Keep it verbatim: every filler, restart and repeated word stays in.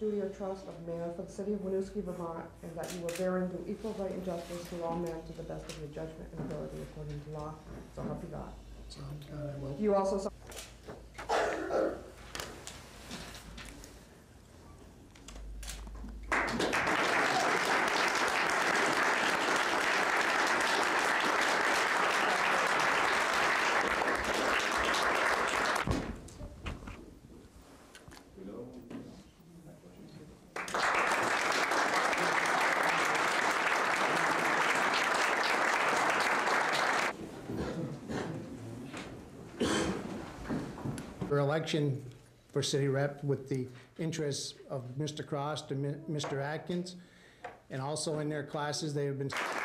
duty or trust of mayor for the city of Winooski, Vermont, and that you will bear and do equal right and justice to all men to the best of your judgment and ability according to law. So help you God. So help God, I will. Do you also For election for city rep with the interests of Mister Cross and Mister Atkins, and also in their classes they have been